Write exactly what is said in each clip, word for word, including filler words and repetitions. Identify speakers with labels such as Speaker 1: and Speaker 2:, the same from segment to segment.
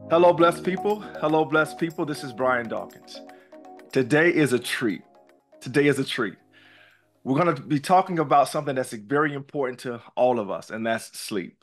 Speaker 1: Hello, blessed people. Hello, blessed people. This is Brian Dawkins. Today is a treat. Today is a treat. We're going to be talking about something that's very important to all of us, and that's sleep.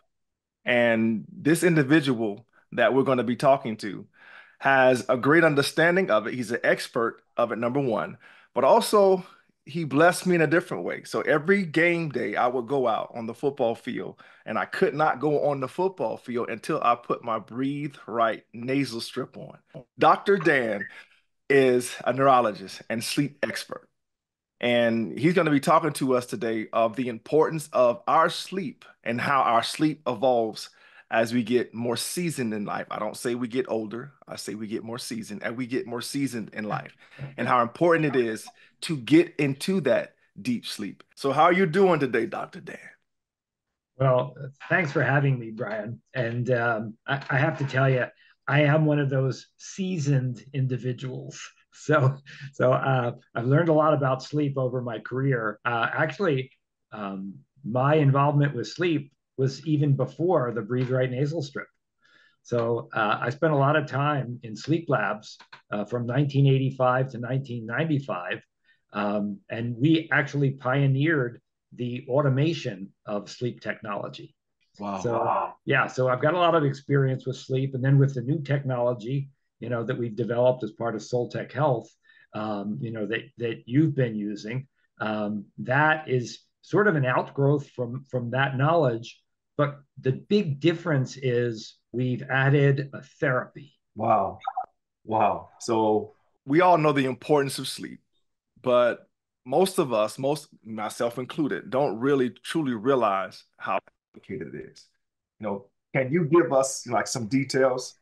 Speaker 1: And this individual that we're going to be talking to has a great understanding of it. He's an expert of it, number one, but also he blessed me in a different way. So every game day, I would go out on the football field, and I could not go on the football field until I put my Breathe Right nasal strip on. doctor Dan is a neurologist and sleep expert. And he's going to be talking to us today of the importance of our sleep and how our sleep evolves as we get more seasoned in life. I don't say we get older, I say we get more seasoned, and we get more seasoned in life, and how important it is to get into that deep sleep. So, how are you doing today, doctor Dan?
Speaker 2: Well, thanks for having me, Brian. And um, I, I have to tell you, I am one of those seasoned individuals. So, so uh, I've learned a lot about sleep over my career. Uh, actually, um, my involvement with sleep was even before the Breathe Right nasal strip. So uh, I spent a lot of time in sleep labs uh, from nineteen eighty-five to nineteen ninety-five. Um, and we actually pioneered the automation of sleep technology.
Speaker 1: Wow.
Speaker 2: So yeah, so I've got a lot of experience with sleep, and then with the new technology, you know, that we've developed as part of SOLTEC Health, um, you know, that that you've been using, um, that is sort of an outgrowth from from that knowledge. But the big difference is we've added a therapy.
Speaker 1: Wow. Wow. So, we all know the importance of sleep, but most of us, most myself included, don't really truly realize how complicated it is. You know, can you give us like some details?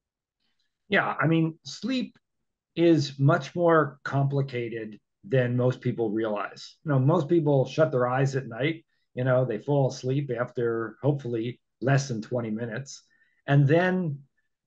Speaker 2: Yeah, I mean, sleep is much more complicated than most people realize. You know, most people shut their eyes at night, you know, they fall asleep after hopefully less than twenty minutes. And then,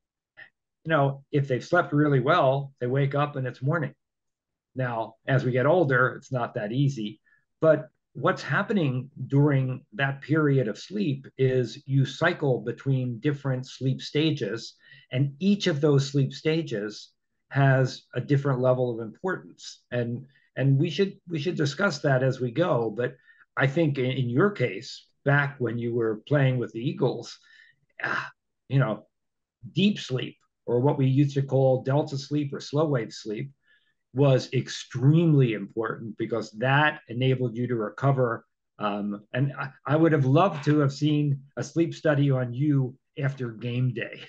Speaker 2: you know, if they've slept really well, they wake up and it's morning. Now, as we get older, it's not that easy. But what's happening during that period of sleep is you cycle between different sleep stages, and each of those sleep stages has a different level of importance. And and we should we should discuss that as we go. But I think in, in your case, back when you were playing with the Eagles, ah, you know, deep sleep, or what we used to call delta sleep or slow wave sleep, was extremely important because that enabled you to recover. Um, and I, I would have loved to have seen a sleep study on you after game day.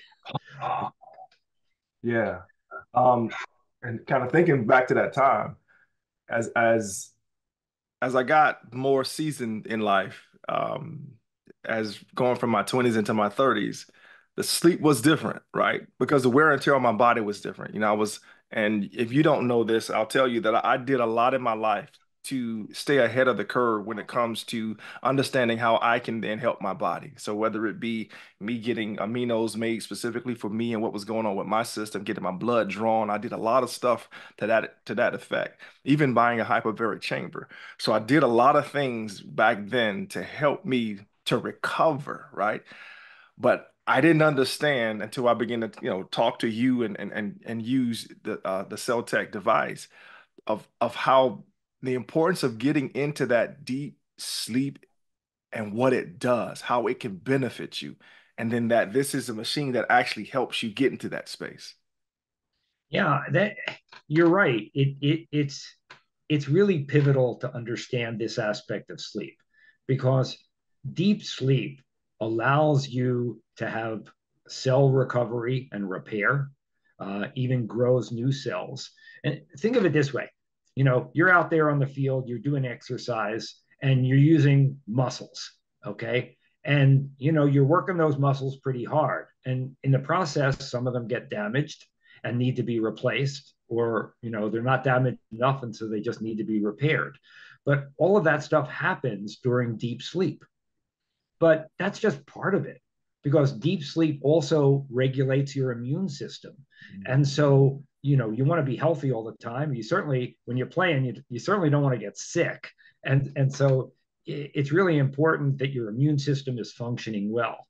Speaker 1: Yeah. Um, and kind of thinking back to that time, as as as I got more seasoned in life, um, as going from my twenties into my thirties, the sleep was different, right? Because the wear and tear on my body was different. You know, I was, and if you don't know this, I'll tell you that I did a lot in my life to stay ahead of the curve when it comes to understanding how I can then help my body. So whether it be me getting aminos made specifically for me and what was going on with my system, getting my blood drawn, I did a lot of stuff to that to that effect, even buying a hyperbaric chamber. So I did a lot of things back then to help me to recover, right? But I didn't understand until I began to, you know, talk to you and and and, and use the uh, the CellTech device of of how the importance of getting into that deep sleep and what it does, how it can benefit you, and then that this is a machine that actually helps you get into that space.
Speaker 2: Yeah, that you're right. It, it it's it's really pivotal to understand this aspect of sleep, because deep sleep allows you to have cell recovery and repair, uh, even grows new cells. And think of it this way: you know, you're out there on the field, you're doing exercise, and you're using muscles, okay? And you know, you're working those muscles pretty hard, and in the process, some of them get damaged and need to be replaced, or you know, they're not damaged enough and so they just need to be repaired. But all of that stuff happens during deep sleep, but that's just part of it, because deep sleep also regulates your immune system. And so, you know, you want to be healthy all the time. You certainly, when you're playing, you, you certainly don't want to get sick. And and so it's really important that your immune system is functioning well.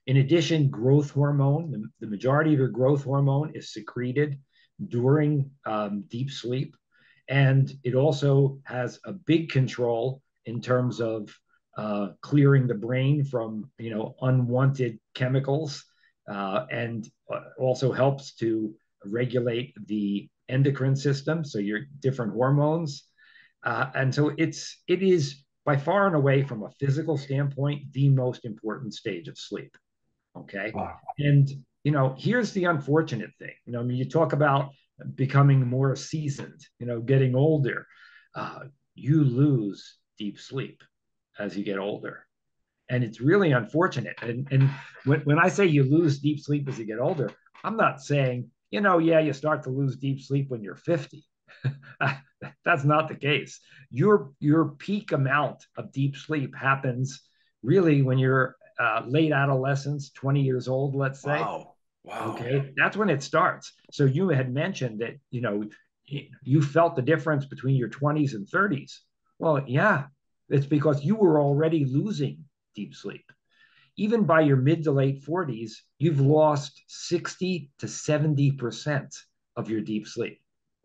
Speaker 2: In addition, growth hormone, the, the majority of your growth hormone is secreted during um, deep sleep. And it also has a big control in terms of uh, clearing the brain from, you know, unwanted chemicals, uh, and also helps to regulate the endocrine system, so your different hormones. Uh, and so it's it is by far and away, from a physical standpoint, the most important stage of sleep. Okay.
Speaker 1: Wow.
Speaker 2: And, you know, here's the unfortunate thing. You know, I mean, you talk about becoming more seasoned, you know, getting older. Uh, you lose deep sleep as you get older. And it's really unfortunate. And, and when, when I say you lose deep sleep as you get older, I'm not saying, you know, yeah, you start to lose deep sleep when you're fifty. That's not the case. Your your peak amount of deep sleep happens really when you're uh, late adolescence, twenty years old, let's say.
Speaker 1: Wow. Wow.
Speaker 2: Okay, that's when it starts. So you had mentioned that, you know, you felt the difference between your twenties and thirties. Well, yeah, it's because you were already losing deep sleep. Even by your mid to late forties, you've lost sixty to seventy percent of your deep sleep.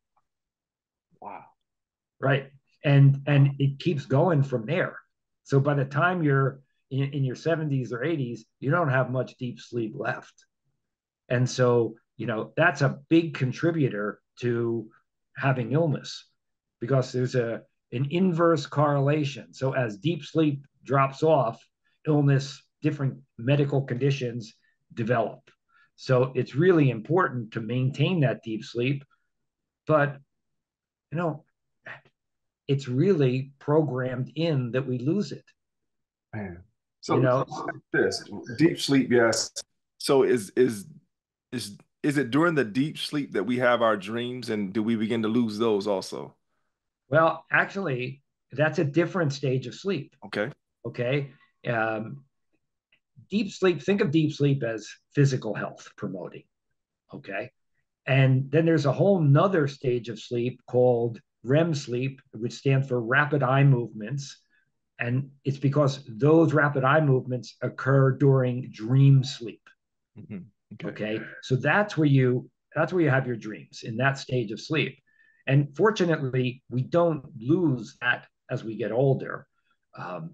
Speaker 1: Wow.
Speaker 2: Right. And and it keeps going from there. So by the time you're in, in your seventies or eighties, you don't have much deep sleep left. And so, you know, that's a big contributor to having illness, because there's a an inverse correlation. So as deep sleep drops off, illness, different medical conditions develop. So it's really important to maintain that deep sleep, but, you know, it's really programmed in that we lose it.
Speaker 1: Man.
Speaker 2: You
Speaker 1: So
Speaker 2: know,
Speaker 1: this deep sleep, yes. So is is is is it during the deep sleep that we have our dreams, and do we begin to lose those also?
Speaker 2: well, actually, that's a different stage of sleep.
Speaker 1: Okay.
Speaker 2: Okay. Um, deep sleep, think of deep sleep as physical health promoting. Okay. And then there's a whole nother stage of sleep called REM sleep, which stands for rapid eye movements. And it's because those rapid eye movements occur during dream sleep.
Speaker 1: Hmm. Okay.
Speaker 2: Okay. So that's where you that's where you have your dreams, in that stage of sleep. And fortunately, we don't lose that as we get older. Um,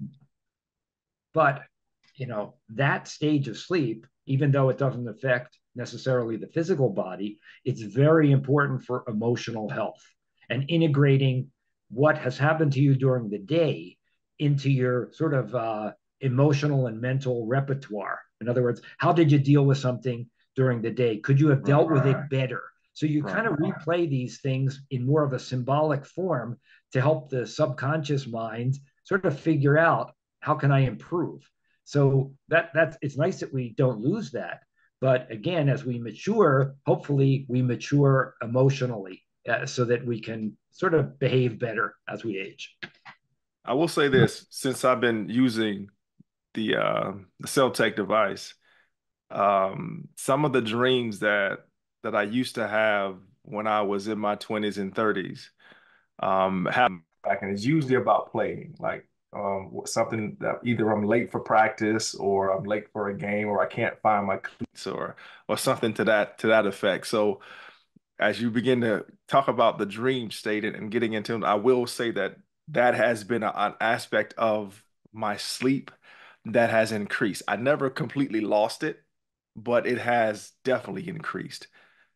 Speaker 2: but, you know, that stage of sleep, even though it doesn't affect necessarily the physical body, it's very important for emotional health and integrating what has happened to you during the day into your sort of uh, emotional and mental repertoire. In other words, how did you deal with something during the day? Could you have
Speaker 1: Right.
Speaker 2: dealt with it better? So you
Speaker 1: Right.
Speaker 2: kind of replay these things in more of a symbolic form to help the subconscious mind sort of figure out, how can I improve? So that that's it's nice that we don't lose that. But again, as we mature, hopefully we mature emotionally, uh, so that we can sort of behave better as we age.
Speaker 1: I will say this, since I've been using the uh the SOLTEC device, um, some of the dreams that that I used to have when I was in my twenties and thirties, um, happen back, and it's usually about playing, like um, something that either I'm late for practice, or I'm late for a game, or I can't find my cleats, or or something to that to that effect. So as you begin to talk about the dream state and, and getting into it, I will say that that has been a, an aspect of my sleep that has increased. I never completely lost it, but it has definitely increased.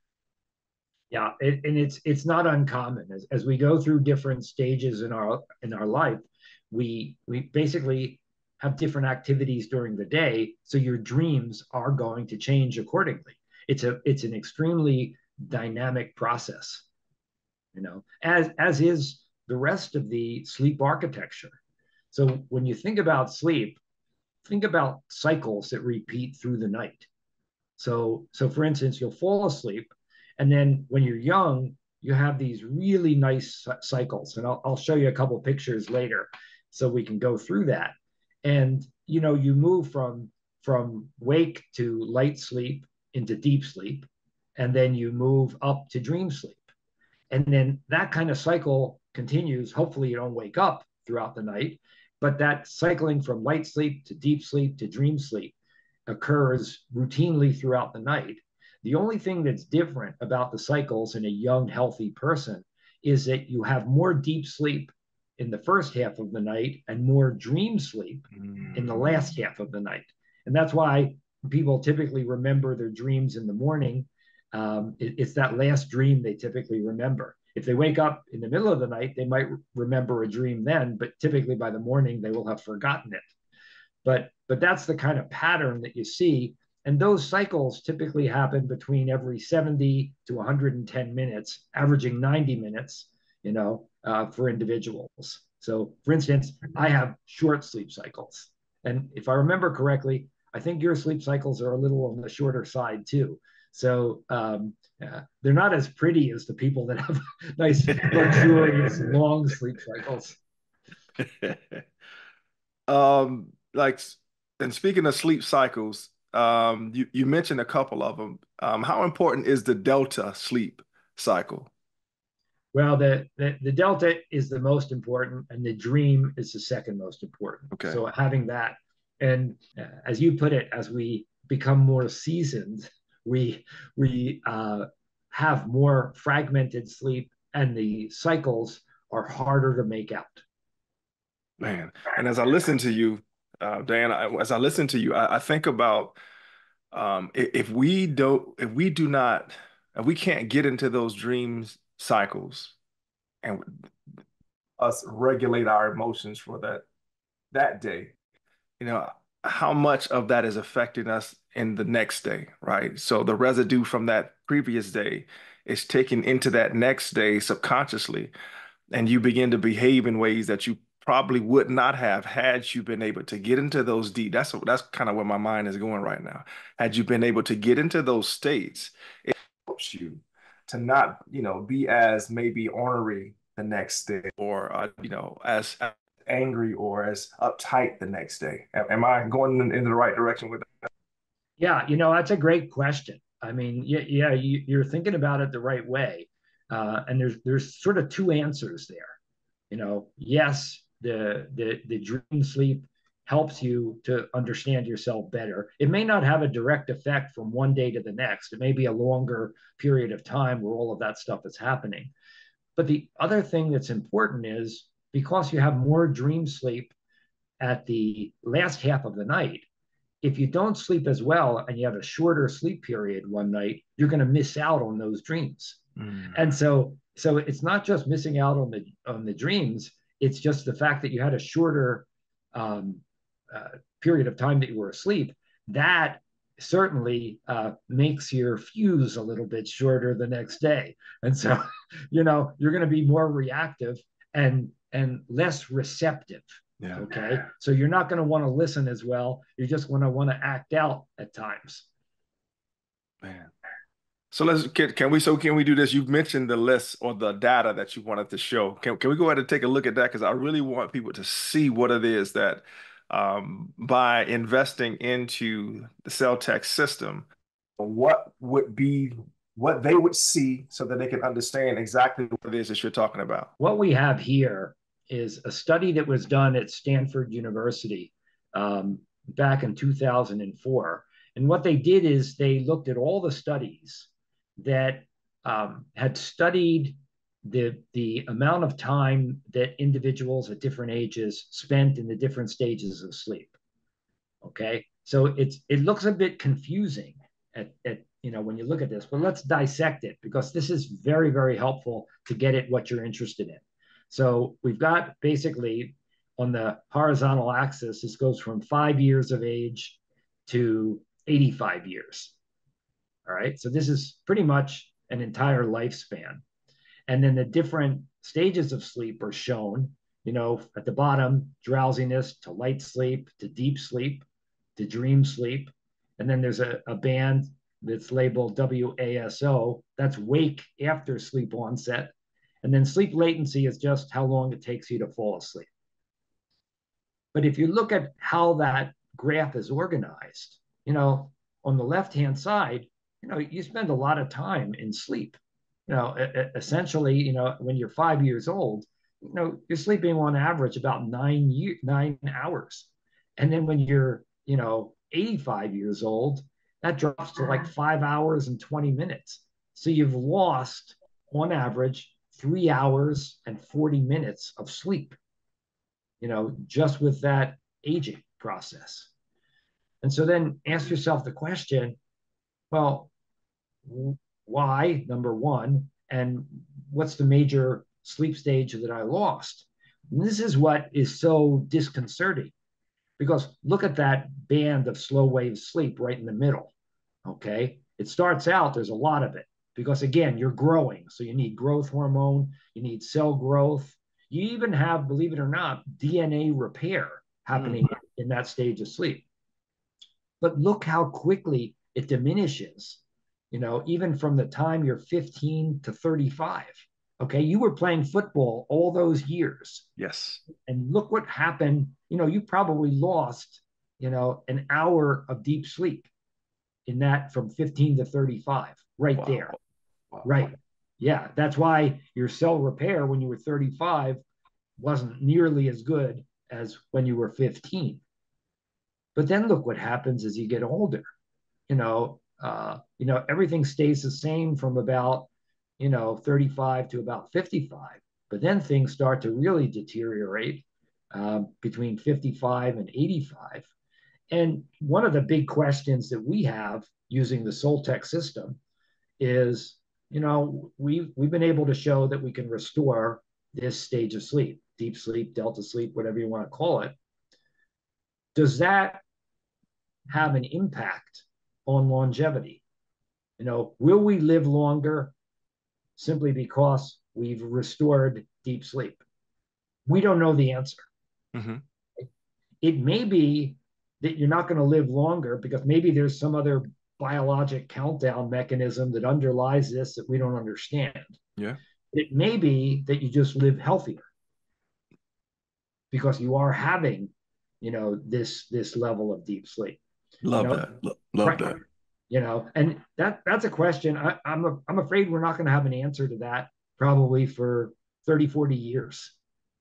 Speaker 2: Yeah, it, and it's it's not uncommon as as we go through different stages in our in our life. We we basically have different activities during the day, so your dreams are going to change accordingly. It's a it's an extremely dynamic process, you know, as as is the rest of the sleep architecture. So when you think about sleep, think about cycles that repeat through the night. So, so for instance, you'll fall asleep, and then when you're young, you have these really nice cycles. And I'll, I'll show you a couple pictures later, so we can go through that. And, you know, you move from from wake to light sleep into deep sleep, and then you move up to dream sleep. And then that kind of cycle continues. Hopefully, you don't wake up throughout the night, but that cycling from light sleep to deep sleep to dream sleep, occurs routinely throughout the night. The only thing that's different about the cycles in a young, healthy person is that you have more deep sleep in the first half of the night and more dream sleep in the
Speaker 1: Mm.
Speaker 2: last half of the night. And that's why people typically remember their dreams in the morning. Um, it, it's that last dream they typically remember. If they wake up in the middle of the night, they might remember a dream then, but typically by the morning, they will have forgotten it. But but that's the kind of pattern that you see. And those cycles typically happen between every seventy to one hundred ten minutes, averaging ninety minutes, you know, uh, for individuals. So, for instance, I have short sleep cycles. And if I remember correctly, I think your sleep cycles are a little on the shorter side too. So um, uh, they're not as pretty as the people that have nice, luxurious, long sleep cycles.
Speaker 1: Um, like, and speaking of sleep cycles, um, you, you mentioned a couple of them. Um, how important is the delta sleep cycle?
Speaker 2: Well, the, the, the delta is the most important, and the dream is the second most important.
Speaker 1: Okay.
Speaker 2: So having that, and uh, as you put it, as we become more seasoned, we we uh, have more fragmented sleep, and the cycles are harder to make out.
Speaker 1: Man. And as I listen to you, uh, Dan, I, as I listen to you, I, I think about um, if, if we don't, if we do not, if we can't get into those dreams cycles and us regulate our emotions for that that day, you know, how much of that is affecting us in the next day, right? So the residue from that previous day is taken into that next day subconsciously, and you begin to behave in ways that you probably would not have had you been able to get into those deep. That's that's kind of where my mind is going right now. Had you been able to get into those states, it helps you to not, you know, be as maybe ornery the next day or uh, you know, as angry or as uptight the next day. Am I going in, in the right direction with that?
Speaker 2: Yeah, you know, that's a great question. I mean, yeah, yeah, you, you're thinking about it the right way, uh, and there's there's sort of two answers there. You know, yes, the the the dream sleep helps you to understand yourself better. It may not have a direct effect from one day to the next. It may be a longer period of time where all of that stuff is happening. But the other thing that's important is because you have more dream sleep at the last half of the night, if you don't sleep as well and you have a shorter sleep period one night, you're going to miss out on those dreams.
Speaker 1: Mm.
Speaker 2: And so, so it's not just missing out on the on the dreams. It's just the fact that you had a shorter um, uh, period of time that you were asleep. That certainly uh, makes your fuse a little bit shorter the next day. And so, you know, you're going to be more reactive and and less receptive.
Speaker 1: Yeah,
Speaker 2: Okay. So you're not going to want to listen as well. You're just going to want to act out at times.
Speaker 1: man. So let's can, can we so can we do this? You've mentioned the list or the data that you wanted to show. Can can we go ahead and take a look at that? Because I really want people to see what it is that um, by investing into the SOLTEC system, what would be what they would see so that they can understand exactly what it is that you're talking about.
Speaker 2: What we have here is a study that was done at Stanford University um, back in two thousand four. And what they did is they looked at all the studies that um, had studied the, the amount of time that individuals at different ages spent in the different stages of sleep. Okay. So it's it looks a bit confusing at, at you know when you look at this, but let's dissect it because this is very, very helpful to get at what you're interested in. So we've got basically on the horizontal axis, this goes from five years of age to eighty-five years. All right. So this is pretty much an entire lifespan. And then the different stages of sleep are shown, you know, at the bottom, drowsiness to light sleep to deep sleep to dream sleep. And then there's a, a band that's labeled W A S O, that's wake after sleep onset. And then sleep latency is just how long it takes you to fall asleep. But if you look at how that graph is organized, you know, on the left hand side, you know, you spend a lot of time in sleep. You know, essentially, you know, when you're five years old, you know, you're sleeping on average about nine year, nine hours. And then when you're, you know, eighty-five years old, that drops to like five hours and twenty minutes. So you've lost, on average, three hours and forty minutes of sleep, you know, just with that aging process. And so then ask yourself the question, well, why, number one, and what's the major sleep stage that I lost? And this is what is so disconcerting because look at that band of slow wave sleep right in the middle. Okay. It starts out, there's a lot of it because, again, you're growing. So you need growth hormone, you need cell growth. You even have, believe it or not, D N A repair
Speaker 1: Mm.
Speaker 2: happening in that stage of sleep. But look how quickly it diminishes, you know, even from the time you're fifteen to thirty-five. Okay. You were playing football all those years.
Speaker 1: Yes.
Speaker 2: And look what happened. You know, you probably lost, you know, an hour of deep sleep in that from fifteen to thirty-five, right there.
Speaker 1: Wow. Wow.
Speaker 2: Right. Yeah. That's why your cell repair when you were thirty-five wasn't nearly as good as when you were fifteen. But then look what happens as you get older. You know, uh, you know, everything stays the same from about, you know, thirty-five to about fifty-five. But then things start to really deteriorate um, between fifty-five and eighty-five. And one of the big questions that we have using the SOLTEC system is, you know, we've, we've been able to show that we can restore this stage of sleep, deep sleep, delta sleep, whatever you want to call it. Does that have an impact on longevity? You know, will we live longer simply because we've restored deep sleep? We don't know the answer.
Speaker 1: Mm-hmm.
Speaker 2: It may be that you're not going to live longer because maybe there's some other biologic countdown mechanism that underlies this that we don't understand.
Speaker 1: Yeah.
Speaker 2: It may be that you just live healthier because you are having, you know, this this level of deep sleep. You
Speaker 1: Love
Speaker 2: know,
Speaker 1: that. Lo- love
Speaker 2: right?
Speaker 1: that.
Speaker 2: You know, and that that's a question. I, I'm a, I'm afraid we're not going to have an answer to that probably for thirty, forty years.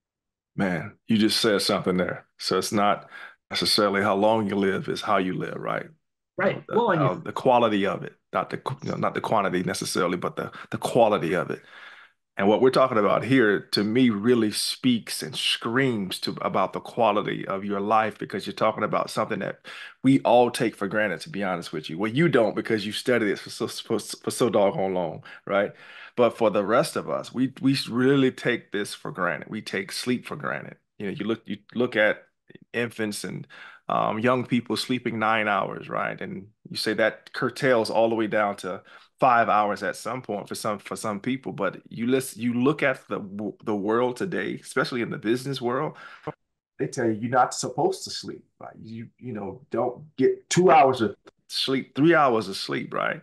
Speaker 1: Man, you just said something there. So it's not necessarily how long you live, it's how you live, right? You know,
Speaker 2: Right.
Speaker 1: the,
Speaker 2: Well, and
Speaker 1: how,
Speaker 2: you
Speaker 1: the quality of it, not the, you know, not the quantity necessarily, but the the quality of it. And what we're talking about here, to me, really speaks and screams to about the quality of your life because you're talking about something that we all take for granted, to be honest with you. Well, you don't because you studied it for so for, for so doggone long, right? But for the rest of us, we we really take this for granted. We take sleep for granted. You know, you look you look at infants and um, young people sleeping nine hours, right? And you say that curtails all the way down to five hours at some point for some for some people. But you listen, you look at the the world today, especially in the business world, they tell you you're not supposed to sleep. Right? You you know don't get two hours of sleep, three hours of sleep, right?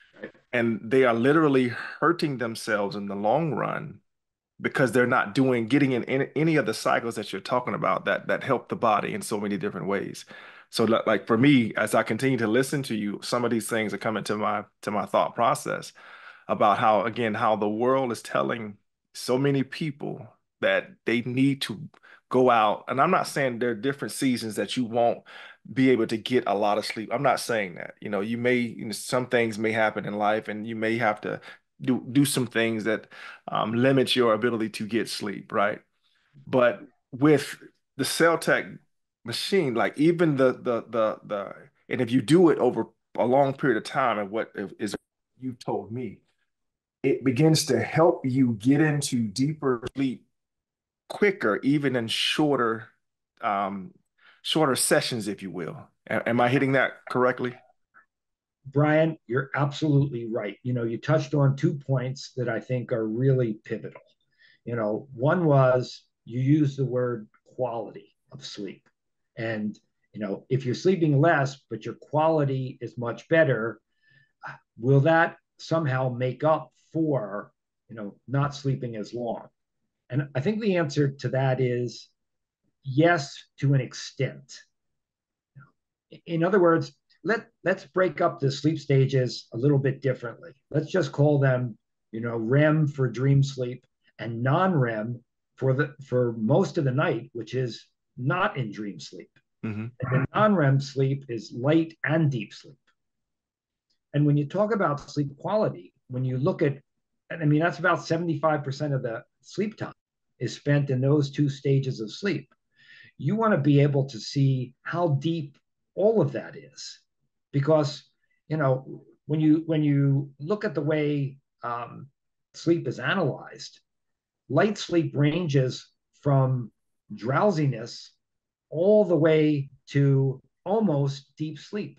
Speaker 1: And they are literally hurting themselves in the long run because they're not doing getting in any, any of the cycles that you're talking about that that help the body in so many different ways. So like for me, as I continue to listen to you, some of these things are coming to my to my thought process about how, again, how the world is telling so many people that they need to go out. And I'm not saying there are different seasons that you won't be able to get a lot of sleep. I'm not saying that. You know, you may, you know, some things may happen in life and you may have to do do some things that um, limit your ability to get sleep, right? But with the cell tech machine, like even the the the the, and if you do it over a long period of time, and what is you told me, it begins to help you get into deeper sleep quicker, even in shorter, um, shorter sessions, if you will. A- am I hitting that correctly?
Speaker 2: Brian, you're absolutely right. You know, you touched on two points that I think are really pivotal. You know, one was you used the word quality of sleep. And, you know, if you're sleeping less, but your quality is much better, will that somehow make up for, you know, not sleeping as long? And I think the answer to that is yes, to an extent. In other words, let let's break up the sleep stages a little bit differently. Let's just call them, you know, R E M for dream sleep and non-R E M for the for most of the night, which is not in dream sleep.
Speaker 1: Hmm.
Speaker 2: And the non-R E M sleep is light and deep sleep. And when you talk about sleep quality, when you look at, I mean, that's about seventy-five percent of the sleep time is spent in those two stages of sleep. You want to be able to see how deep all of that is, because you know when you when you look at the way um, sleep is analyzed, light sleep ranges from drowsiness all the way to almost deep sleep.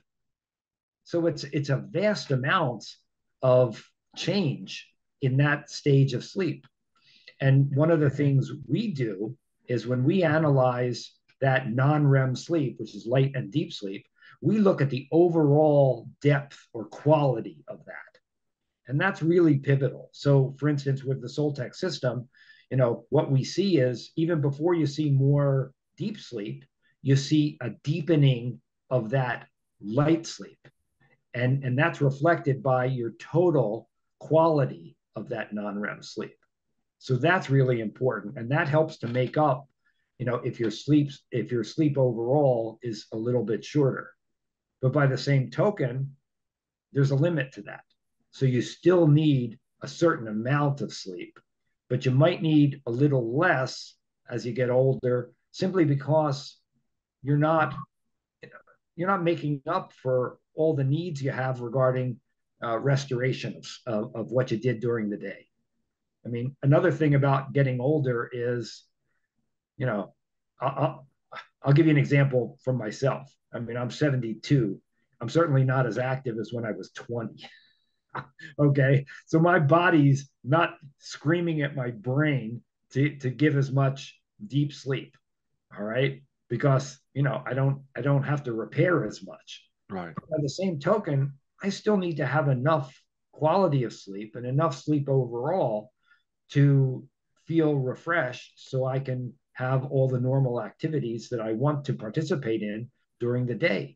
Speaker 2: So it's it's a vast amount of change in that stage of sleep. And one of the things we do is when we analyze that non-R E M sleep, which is light and deep sleep, we look at the overall depth or quality of that. And that's really pivotal. So, for instance, with the SOLTEC system, you know, what we see is even before you see more deep sleep, you see a deepening of that light sleep. And, and that's reflected by your total quality of that non-R E M sleep. So that's really important. And that helps to make up, you know, if your sleep, if your sleep overall is a little bit shorter. But by the same token, there's a limit to that. So you still need a certain amount of sleep, but you might need a little less as you get older, simply because you're not you're not making up for all the needs you have regarding uh, restoration of, of, of what you did during the day. I mean, another thing about getting older is, you know, I'll, I'll give you an example from myself. I mean, I'm seventy-two. I'm certainly not as active as when I was twenty. Okay. So my body's not screaming at my brain to, to give as much deep sleep. All right. Because, you know, I don't, I don't have to repair as much.
Speaker 1: Right.
Speaker 2: By the same token, I still need to have enough quality of sleep and enough sleep overall to feel refreshed so I can have all the normal activities that I want to participate in during the day.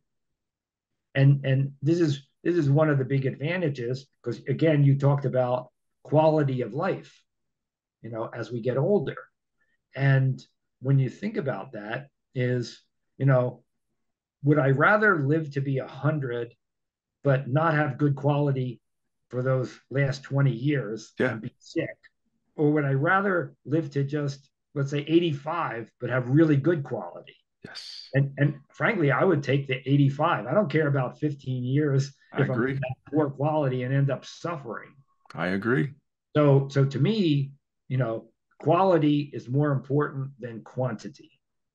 Speaker 2: And and this is this is one of the big advantages, because again, you talked about quality of life, you know, as we get older. And when you think about that is, you know, would I rather live to be a hundred but not have good quality for those last twenty years
Speaker 1: Yeah.
Speaker 2: and be sick? Or would I rather live to just, let's say, eighty-five, but have really good quality?
Speaker 1: Yes.
Speaker 2: And, and frankly, I would take the eighty-five. I don't care about fifteen years
Speaker 1: I
Speaker 2: if I'm
Speaker 1: agree.
Speaker 2: poor quality and end up suffering.
Speaker 1: I agree.
Speaker 2: So, so to me, you know, quality is more important than quantity.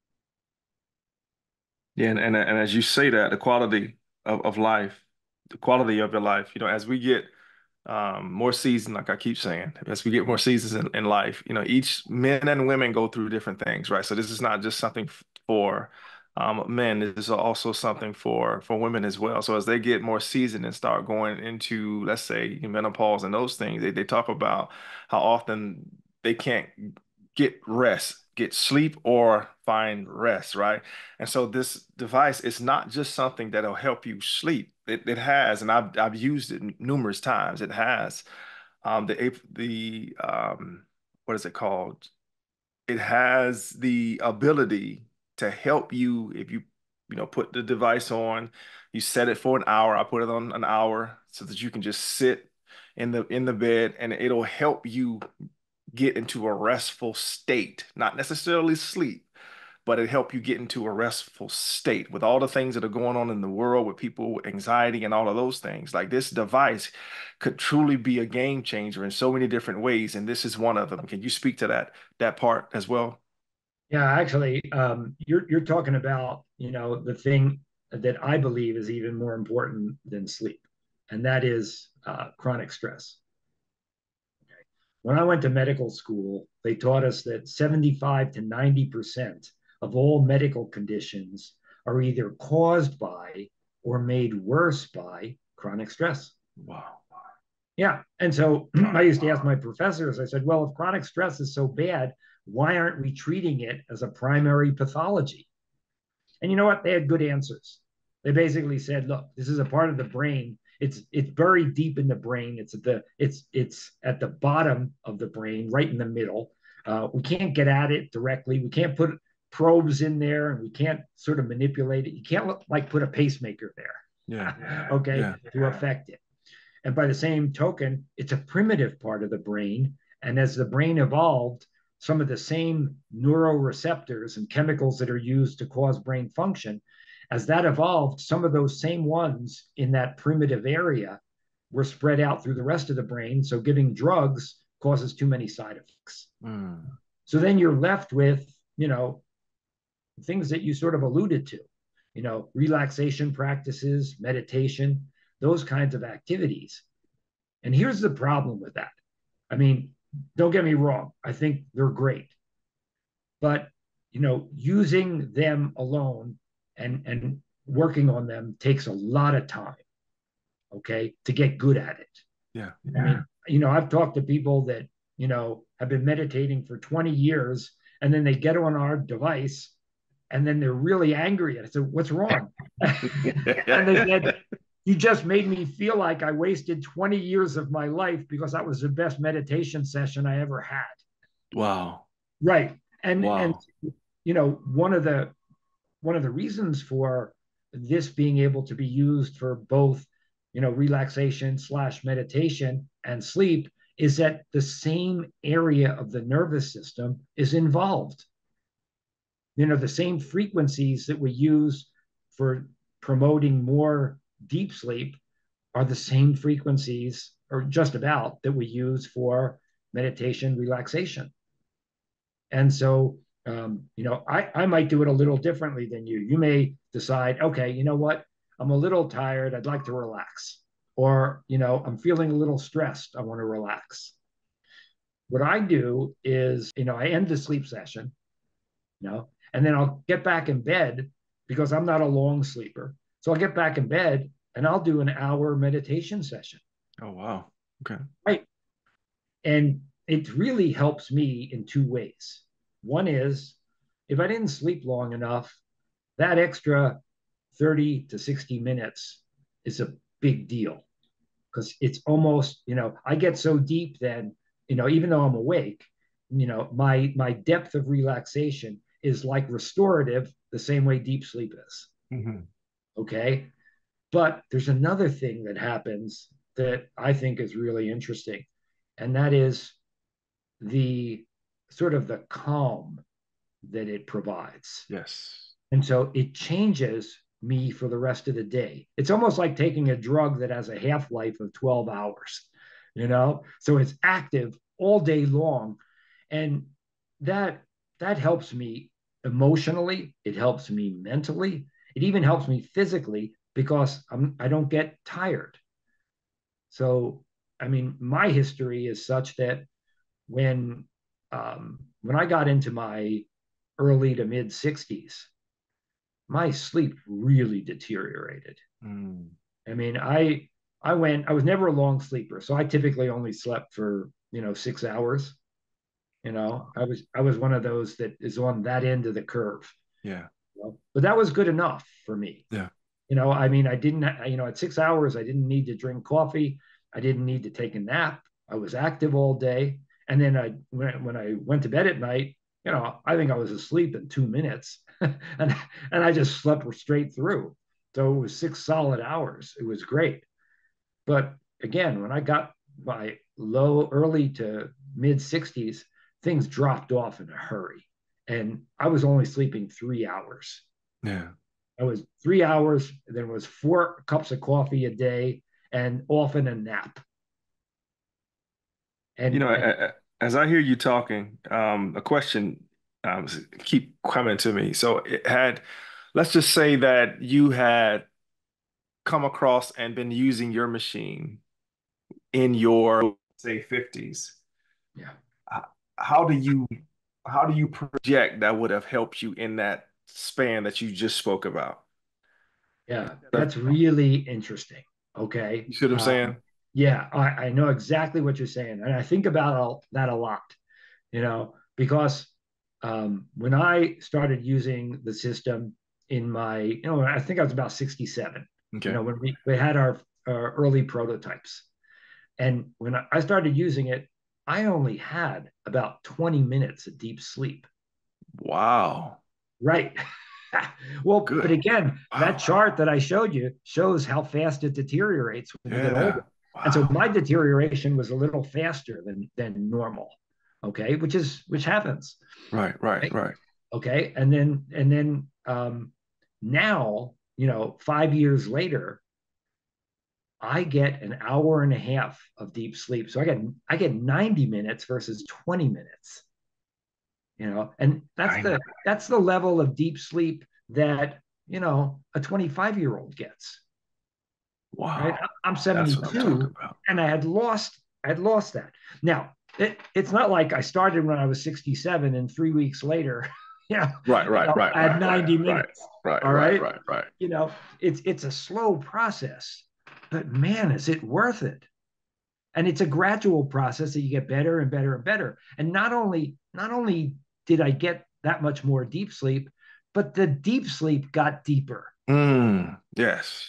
Speaker 1: Yeah, and, and and as you say that, the quality of, of life, the quality of your life, you know, as we get um, more seasons, like I keep saying, as we get more seasons in, in life, you know, each men and women go through different things, right? So this is not just something f- for um, men. This is also something for for women as well. So as they get more seasoned and start going into, let's say, menopause and those things, they, they talk about how often they can't get rest, get sleep or find rest, right? And so this device is not just something that'll help you sleep. It, it has, and I've I've used it numerous times. It has um, the the um, what is it called? It has the ability to help you if you you know put the device on, you set it for an hour. I put it on an hour so that you can just sit in the in the bed and it'll help you get into a restful state, not necessarily sleep, but it help you get into a restful state with all the things that are going on in the world with people, anxiety and all of those things. Like this device could truly be a game changer in so many different ways, and this is one of them. Can you speak to that that part as well?
Speaker 2: Yeah, actually, um, you're you're talking about, you know, the thing that I believe is even more important than sleep, and that is uh, chronic stress. When I went to medical school, they taught us that seventy-five to ninety percent of all medical conditions are either caused by or made worse by chronic stress.
Speaker 1: Wow.
Speaker 2: Yeah. And so I used to ask my professors, I said, well, if chronic stress is so bad, why aren't we treating it as a primary pathology? And you know what? They had good answers. They basically said, look, this is a part of the brain. It's it's buried deep in the brain. It's at the it's it's at the bottom of the brain, right in the middle. Uh, we can't get at it directly. We can't put probes in there and we can't sort of manipulate it. You can't like put a pacemaker
Speaker 1: Yeah.
Speaker 2: there, okay,
Speaker 1: Yeah.
Speaker 2: to affect it. And by the same token, it's a primitive part of the brain. And as the brain evolved, some of the same neuroreceptors and chemicals that are used to cause brain function, as that evolved, some of those same ones in that primitive area were spread out through the rest of the brain. So giving drugs causes too many side effects.
Speaker 1: Mm.
Speaker 2: So then you're left with, you know, things that you sort of alluded to, you know, relaxation practices, meditation, those kinds of activities. And here's the problem with that. I mean, don't get me wrong, I think they're great. But, you know, using them alone and and working on them takes a lot of time, okay, to get good at it.
Speaker 1: Yeah.
Speaker 2: I mean, you know, I've talked to people that, you know, have been meditating for twenty years and then they get on our device and then they're really angry. And I said, what's wrong? And they said, you just made me feel like I wasted twenty years of my life because that was the best meditation session I ever had.
Speaker 1: Wow.
Speaker 2: Right. And and
Speaker 1: Wow.
Speaker 2: you know, one of the one of the reasons for this being able to be used for both, you know, relaxation slash meditation and sleep is that the same area of the nervous system is involved. You know, the same frequencies that we use for promoting more deep sleep are the same frequencies, or just about, that we use for meditation relaxation. And so, um, you know, I, I might do it a little differently than you. You may decide, okay, you know what? I'm a little tired. I'd like to relax. Or, you know, I'm feeling a little stressed. I want to relax. What I do is, you know, I end the sleep session, you know, and then I'll get back in bed because I'm not a long sleeper. So I'll get back in bed and I'll do an hour meditation session.
Speaker 1: Oh, wow. Okay.
Speaker 2: Right. And it really helps me in two ways. One is if I didn't sleep long enough, that extra thirty to sixty minutes is a big deal because it's almost, you know, I get so deep then, you know, even though I'm awake, you know, my my depth of relaxation is like restorative, the same way deep sleep is.
Speaker 1: Mm-hmm.
Speaker 2: Okay. But there's another thing that happens that I think is really interesting, and that is the sort of the calm that it provides.
Speaker 1: Yes.
Speaker 2: And so it changes me for the rest of the day. It's almost like taking a drug that has a half life of twelve hours, you know? So it's active all day long. And that that helps me emotionally, it helps me mentally, it even helps me physically because I'm I don't get tired. So I mean, my history is such that when um, when I got into my early to mid sixties, my sleep really deteriorated.
Speaker 1: Mm.
Speaker 2: I mean, I I went. I was never a long sleeper, so I typically only slept for you know six hours. You know, I was I was one of those that is on that end of the curve.
Speaker 1: Yeah.
Speaker 2: You know? But that was good enough for me.
Speaker 1: Yeah.
Speaker 2: You know, I mean, I didn't. You know, at six hours, I didn't need to drink coffee. I didn't need to take a nap. I was active all day, and then I when when I went to bed at night, you know, I think I was asleep in two minutes, and and I just slept straight through. So it was six solid hours. It was great. But again, when I got my low, early to mid sixties, things dropped off in a hurry. And I was only sleeping three hours.
Speaker 1: Yeah.
Speaker 2: I was three hours, then it was four cups of coffee a day, and often a nap.
Speaker 1: You
Speaker 2: And,
Speaker 1: know,
Speaker 2: and
Speaker 1: a- a- as I hear you talking, um, a question um, s- keep coming to me. So it had, let's just say that you had come across and been using your machine in your, say, fifties.
Speaker 2: yeah,
Speaker 1: H- How do you how do you project that would have helped you in that span that you just spoke about?
Speaker 2: yeah,
Speaker 1: Instead of,
Speaker 2: that's really interesting. Okay.
Speaker 1: you see what I'm
Speaker 2: Um,
Speaker 1: saying?
Speaker 2: yeah, I, I know exactly what you're saying. And I think about that a lot, you know, because um, when I started using the system in my, you know, I think I was about sixty-seven, you
Speaker 1: Okay.
Speaker 2: know, when we, we had our, our early prototypes. And when I started using it, I only had about twenty minutes of deep sleep.
Speaker 1: Wow.
Speaker 2: Right. Well, but
Speaker 1: Good.
Speaker 2: again, that
Speaker 1: Wow.
Speaker 2: chart that I showed you shows how fast it deteriorates when you get older.
Speaker 1: Yeah.
Speaker 2: And so
Speaker 1: Wow.
Speaker 2: my deterioration was a little faster than than normal. Okay, which is which happens.
Speaker 1: Right, right,
Speaker 2: Right?
Speaker 1: right.
Speaker 2: Okay, and then and then um, now, you know, five years later, I get an hour and a half of deep sleep. So I get I get ninety minutes versus twenty minutes. You know, and that's
Speaker 1: I know.
Speaker 2: the that's the level of deep sleep that, you know, a twenty-five year old gets. Right?
Speaker 1: Wow.
Speaker 2: I'm
Speaker 1: That's what I'm talking
Speaker 2: seventy-two,
Speaker 1: about.
Speaker 2: and I had lost I had lost that. Now, it, it's not like I started when I was sixty-seven and three weeks later, you know,
Speaker 1: Right,
Speaker 2: you
Speaker 1: right,
Speaker 2: know,
Speaker 1: right,
Speaker 2: I had
Speaker 1: right, right,
Speaker 2: ninety
Speaker 1: right,
Speaker 2: minutes.
Speaker 1: right,
Speaker 2: All
Speaker 1: right,
Speaker 2: right.
Speaker 1: right, right.
Speaker 2: You know, it's it's a slow process, but man, is it worth it? And it's a gradual process that you get better and better and better. And not only not only did I get that much more deep sleep, but the deep sleep got deeper.
Speaker 1: Mm, yes.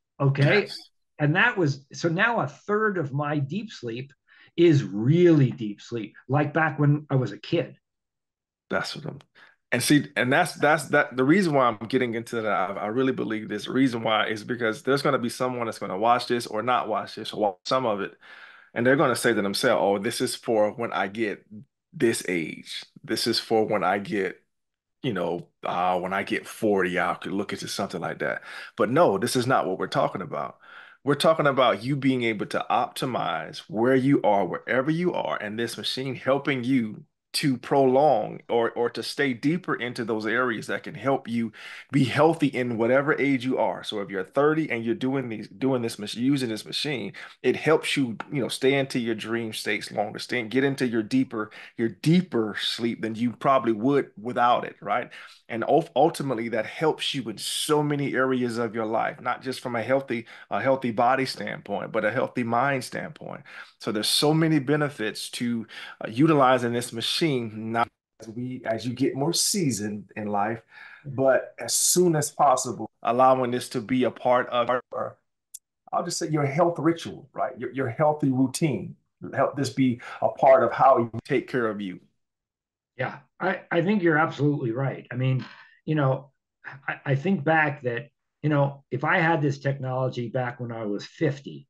Speaker 2: Okay.
Speaker 1: Yes.
Speaker 2: And that was so now a third of my deep sleep is really deep sleep, like back when I was a kid.
Speaker 1: That's what I'm. And see, and that's that's that the reason why I'm getting into that. I, I really believe this. The reason why is because there's going to be someone that's going to watch this or not watch this or watch some of it, and they're going to say to themselves, "Oh, this is for when I get this age. This is for when I get you know, uh, when I get forty, I could look into something like that. But no, this is not what we're talking about. We're talking about you being able to optimize where you are, wherever you are, and this machine helping you to prolong or or to stay deeper into those areas that can help you be healthy in whatever age you are. So if you're thirty and you're doing these doing this mach- using this machine, it helps you, you know, stay into your dream states longer, stay get into your deeper your deeper sleep than you probably would without it, right? And ul- ultimately, that helps you in so many areas of your life, not just from a healthy, a healthy body standpoint, but a healthy mind standpoint. So there's so many benefits to uh, utilizing this machine, not as we as you get more seasoned in life, but as soon as possible, allowing this to be a part of our, I'll just say your health ritual, right? Your, your healthy routine. Help this be a part of how you take care of you.
Speaker 2: Yeah, I, I think you're absolutely right. I mean, you know, I, I think back that, you know, if I had this technology back when I was fifty,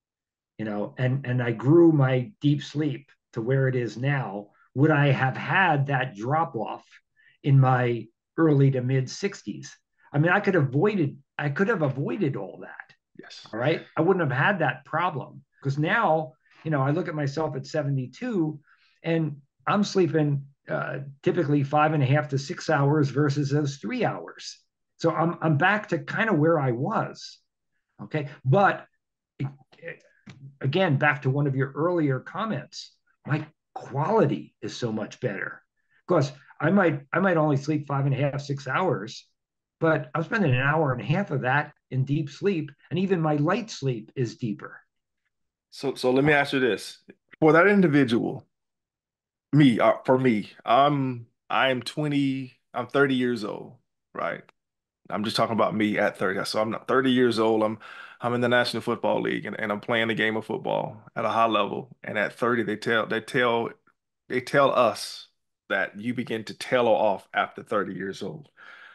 Speaker 2: you know, and and I grew my deep sleep to where it is now, would I have had that drop off in my early to mid sixties? I mean, I could have avoided I could have avoided all that.
Speaker 1: Yes.
Speaker 2: All right. I wouldn't have had that problem because now, you know, I look at myself at seventy-two and I'm sleeping uh, typically five and a half to six hours versus those three hours. So I'm, I'm back to kind of where I was. Okay. But again, back to one of your earlier comments, my quality is so much better because I might I might only sleep five and a half, six hours, but I'm spending an hour and a half of that in deep sleep, and even my light sleep is deeper.
Speaker 1: So, so let me ask you this. For that individual, me, uh, for me, I'm I'm twenty, I'm thirty years old, right? I'm just talking about me at thirty. So I'm not thirty years old. I'm I'm in the National Football League and, and I'm playing the game of football at a high level. And at thirty, they tell they tell they tell us that you begin to tail off after thirty years old.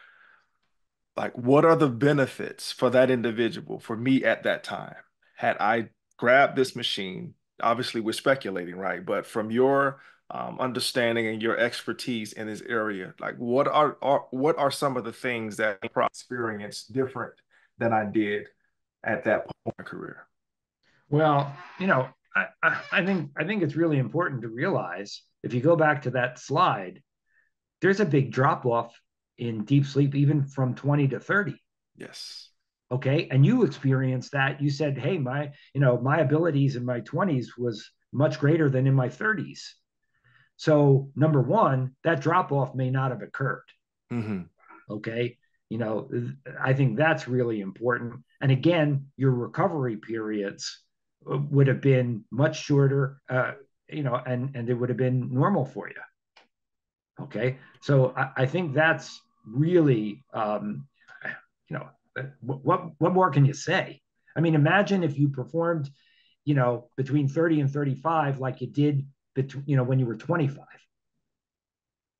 Speaker 1: Like, what are the benefits for that individual, for me at that time? Had I grabbed this machine, obviously we're speculating, right? But from your um, understanding and your expertise in this area, like what are, are what are some of the things that I experienced different than I did at that point in my career?
Speaker 2: Well, you know, I, I, I think I think it's really important to realize if you go back to that slide, there's a big drop off in deep sleep, even from twenty to thirty.
Speaker 1: Yes.
Speaker 2: Okay. And you experienced that. You said, hey, my, you know, my abilities in my twenties was much greater than in my thirties. So, number one, that drop off may not have occurred.
Speaker 1: Hmm.
Speaker 2: Okay. You know, I think that's really important. And again, your recovery periods would have been much shorter, uh, you know, and, and it would have been normal for you. Okay. So I, I think that's really, um, you know, what, what more can you say? I mean, imagine if you performed, you know, between thirty and thirty-five, like you did, between, you know, when you were twenty-five.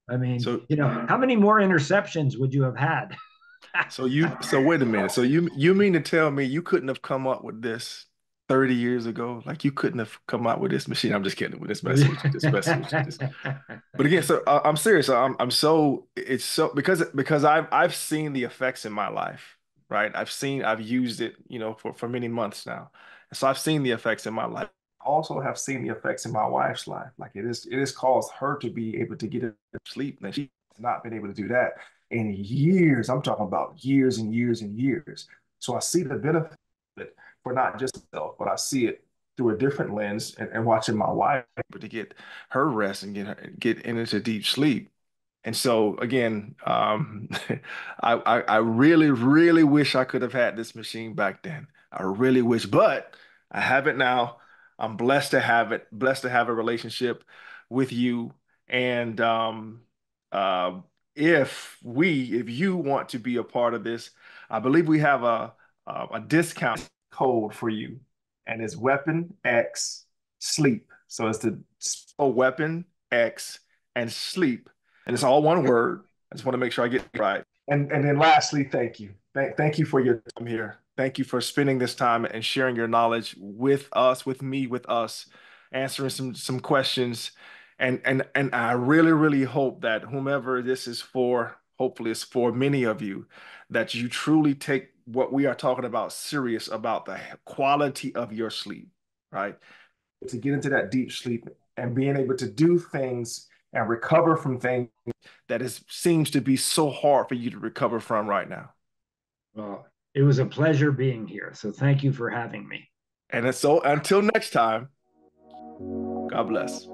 Speaker 2: I mean,
Speaker 1: So
Speaker 2: you know, how many more interceptions would you have had?
Speaker 1: so you so wait a minute. So you you mean to tell me you couldn't have come up with this thirty years ago? Like you couldn't have come out with this machine. I'm just kidding. With this messing with you. Just messing with you. Just but again, so uh, I'm serious. I'm I'm so it's so because because I've I've seen the effects in my life, right? I've seen I've used it, you know, for for many months now. So I've seen the effects in my life. Also have seen the effects in my wife's life. Like it is it has caused her to be able to get sleep. And she's not been able to do that in years. I'm talking about years and years and years. So I see the benefit of it for not just myself, but I see it through a different lens and, and watching my wife able to get her rest and get her get into deep sleep. And so again, um, I, I I really, really wish I could have had this machine back then. I really wish, but I have it now. I'm blessed to have it, blessed to have a relationship with you. And um, uh, if we, if you want to be a part of this, I believe we have a a, a discount code for you, and it's Weapon X Sleep. So it's the spell Weapon X and Sleep, and it's all one word. I just want to make sure I get it right. And and then lastly, thank you. Thank, thank you for your time here. Thank you for spending this time and sharing your knowledge with us, with me, with us, answering some some questions. And and and I really, really hope that whomever this is for, hopefully it's for many of you, that you truly take what we are talking about serious about the quality of your sleep, right? To get into that deep sleep and being able to do things and recover from things that is seems to be so hard for you to recover from right now.
Speaker 2: Well, it was a pleasure being here. So thank you for having me.
Speaker 1: And so until next time, God bless.